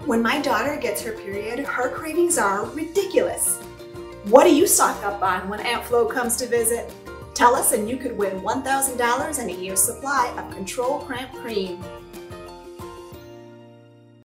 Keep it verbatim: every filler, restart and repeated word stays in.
When my daughter gets her period, her cravings are ridiculous. What do you stock up on when Aunt Flo comes to visit? Tell us and you could win one thousand dollars and a year's supply of Control Cramp Cream.